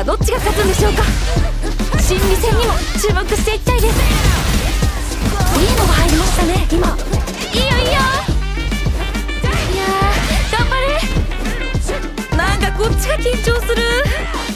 はどっちが勝つんでしょうか。心理戦にも注目していきたいです。いいのが入りましたね今。いいよいいよ。いやー頑張れ。なんかこっちが緊張する。